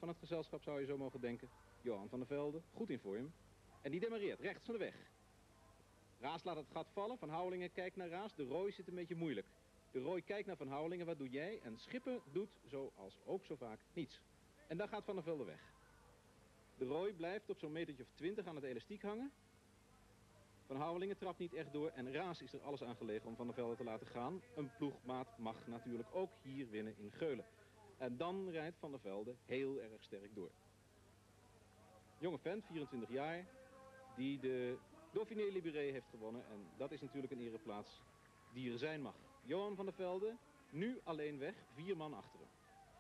van het gezelschap, zou je zo mogen denken. Johan van der Velde, goed in vorm. En die demareert rechts van de weg. Raas laat het gat vallen. Van Houwelingen kijkt naar Raas. De Rooi zit een beetje moeilijk. De Rooi kijkt naar Van Houwelingen. Wat doe jij? En Schipper doet, zoals ook zo vaak, niets. En dan gaat Van der Velde weg. De Rooi blijft op zo'n metertje of 20 aan het elastiek hangen. Van Houwelingen trapt niet echt door. En Raas is er alles aan gelegen om Van der Velde te laten gaan. Een ploegmaat mag natuurlijk ook hier winnen in Geulen. En dan rijdt Van der Velde heel erg sterk door. Jonge vent, 24 jaar, die de Dauphiné Libéré heeft gewonnen. En dat is natuurlijk een ereplaats die er zijn mag. Johan van der Velde, nu alleen weg, 4 man achter hem.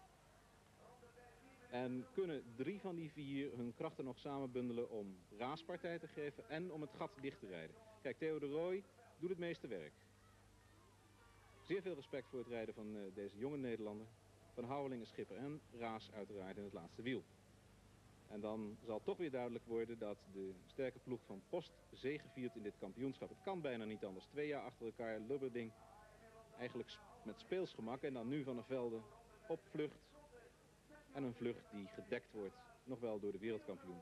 En kunnen 3 van die 4 hun krachten nog samen bundelen om Raas partij te geven en om het gat dicht te rijden. Kijk, Theo de Rooi doet het meeste werk. Zeer veel respect voor het rijden van deze jonge Nederlander. Van Houwelingen, Schipper en Raas uiteraard in het laatste wiel. En dan zal toch weer duidelijk worden dat de sterke ploeg van Post zegeviert in dit kampioenschap. Het kan bijna niet anders. 2 jaar achter elkaar, Lubberding eigenlijk met speelsgemak. En dan nu Van der Velde op vlucht. En een vlucht die gedekt wordt, nog wel door de wereldkampioen.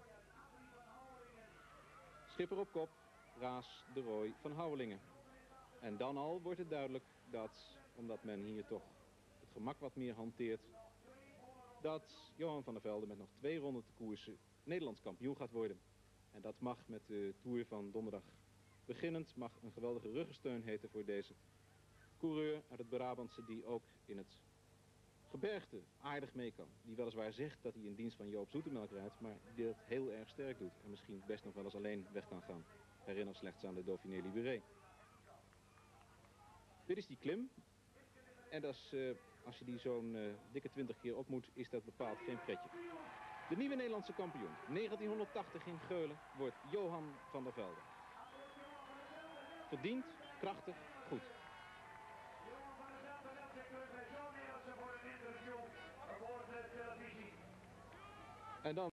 Schipper op kop, Raas, de Rooi, Van Houwelingen. En dan al wordt het duidelijk dat, omdat men hier toch het gemak wat meer hanteert, dat Johan van der Velde met nog 2 ronden te koersen Nederlands kampioen gaat worden. En dat mag met de Tour van donderdag beginnend, mag een geweldige ruggensteun heten voor deze coureur uit het Brabantse, die ook in het gebergte aardig mee kan. Die weliswaar zegt dat hij in dienst van Joop Zoetemelk rijdt, maar die dat heel erg sterk doet. En misschien best nog wel eens alleen weg kan gaan. Herinner slechts aan de Dauphiné Libéré. Dit is die klim. En dat is, als je die zo'n dikke 20 keer op moet, is dat bepaald geen pretje. De nieuwe Nederlandse kampioen, 1980 in Geulen, wordt Johan van der Velde. Verdiend, krachtig, goed. En dan